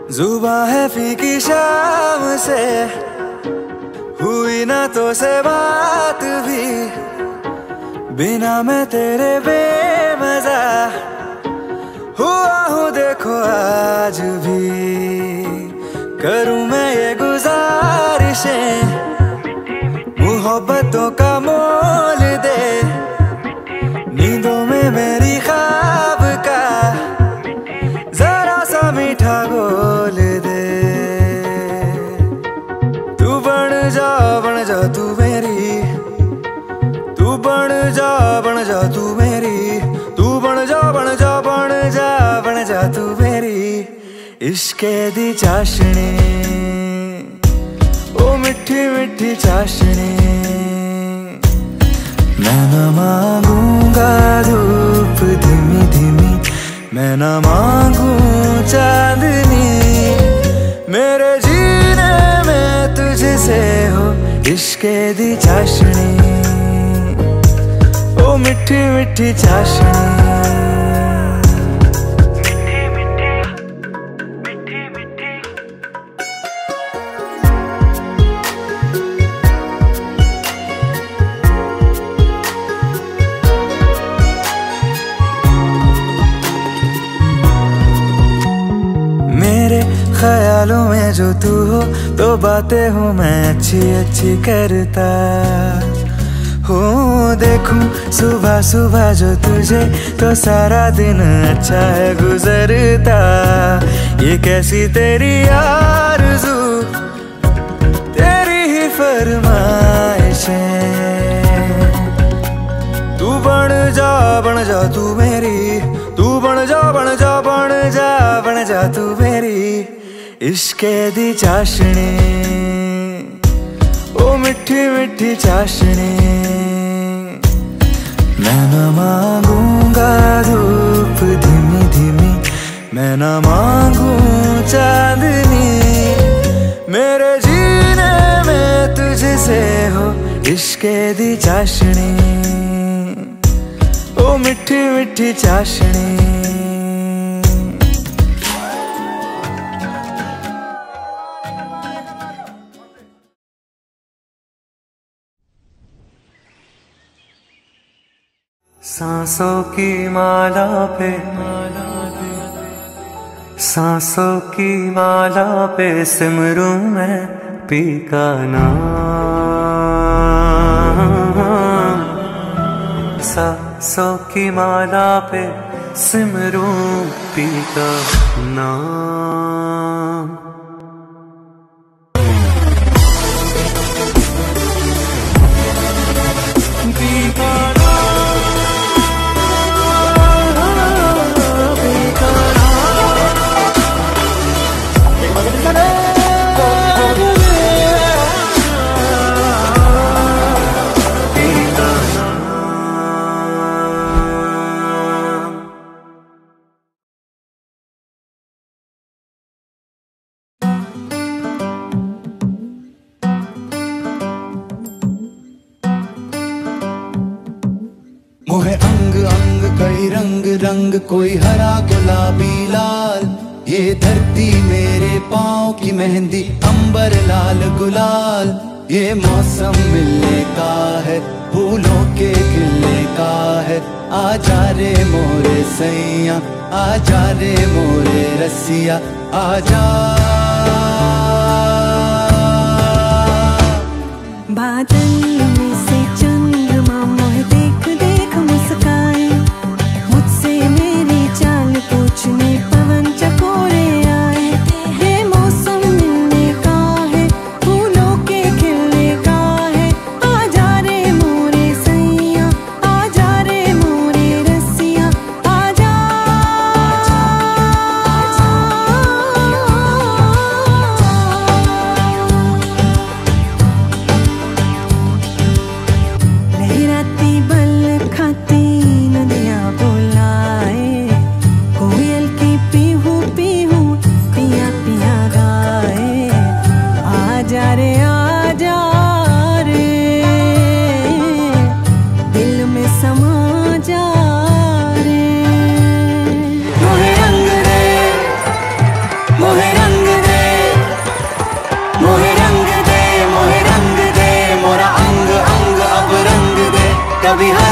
जुबां है फीकी शाम से, हुई ना तो से बात भी, बिना मैं तेरे बेमजा हुआ हूँ देखो आज भी। करूँ मैं ये गुजारिशें, मोहब्बतों का मोल दे, नींदों में मेरी ख्वाब का जरा सा मीठा घोल दे। तू बन जा तू मेरी, तू बन जा तू मेरी, तू बन जा तू मेरी। इश्के दी चाशनी, ओ मिठी मिठी चाशनी, मैं न मांगूंगा धूप धीमी धीमी, मैं न मांगू चांदनी, मेरे जीने में तुझसे हो इश्के दी चाशनी, ओ मिठी मिठी चाशनी। ख्यालों में जो तू हो तो बातें हूँ मैं अच्छी अच्छी करता हो। देखूं सुबह सुबह जो तुझे तो सारा दिन अच्छा है गुजरता। ये कैसी तेरी आरज़ू, तेरी ही फरमाइशें। तू बन जा तू मेरी, तू बन जा तू मेरी। इश्के दी चाशनी, ओ मिठी मिठी चाशनी, मैं न मांगूंगा धूप धीमी धीमी, मैं न मांगू चांदनी, मेरे जीने में तुझसे हो इश्के दी चाशनी, ओ मिठी मिठी चाशनी। सांसों की माला पे, सांसों की माला पे सिमरूं मैं पी का नाम। सांसों की माला पे सिमरूं पी का नाम। पी का मोहे अंग अंग कई रंग रंग, कोई हरा गुलाबी लाल। ये धरती मेरे पाँव की मेहंदी, अंबर लाल गुलाल। ये मौसम मिलने का है, फूलों के खिलने का है। आजा रे मोरे सैया, आजा रे मोरे रसिया, आजा। बादल में से चंद्रमा मोहे देख देख मुस्काए, मुझसे मेरी चाल पूछने पवन चकोरे आए। ये मौसम मिलने का है, फूलों के खिलने का है। आजा रे मोरे सैया, आजा रे मोरे रसिया, आजा। कभी